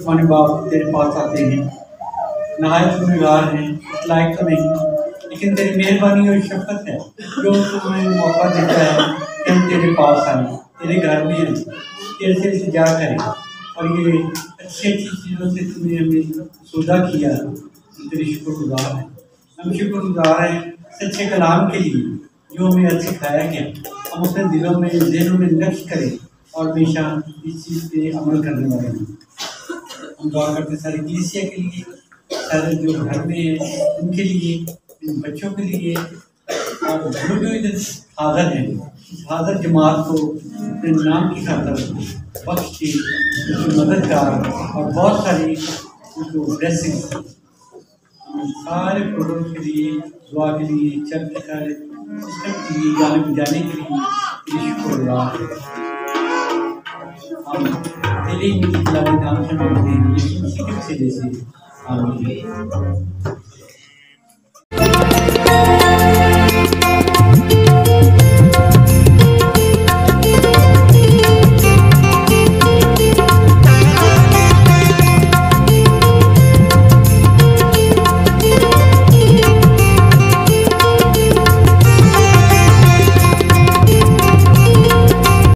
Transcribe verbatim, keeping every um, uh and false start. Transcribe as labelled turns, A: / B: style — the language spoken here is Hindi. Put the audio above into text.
A: तुम्हारे बाप तेरे पास आते हैं, नहायत गुनहगार हैं, लायक तो नहीं, लेकिन तेरी मेहरबानी और शफकत है जो तुम्हें मौका देता है कि हम तेरे पास आए, तेरे घर में आए, तेरे से इल्तिजा करें। और ये अच्छी अच्छी चीज़ों से तुमने हमें सौदा किया, तेरे शुक्रगुजार हैं। हम शुक्रगुजार हैं सच्चे कलाम के लिए जो हमें आज सिखाया गया, हम अपने दिलों में जहनों में नक्श करें और हमेशा इस चीज़ पे अमल करने वाले हैं। हम दुआ करते सारी कलीसिया के लिए, सारे जो घर में हैं उनके लिए, इन बच्चों के लिए, और जो जो इधर हाज़िर हैं, इस हाज़िर जमात को अपने नाम की खातिर बख्श की, उनकी मदद का और बहुत सारी उनको ब्लेसिंग्स, सारे प्रोग्राम के लिए, दुआ के लिए, चर्च के सारे सिस्टम के लिए, गाने बजाने के लिए शुक्रगुजार हैं। हम तेरे ही नाम से मांगते हैं, यीशु मसीह के वसीले से, आमीन।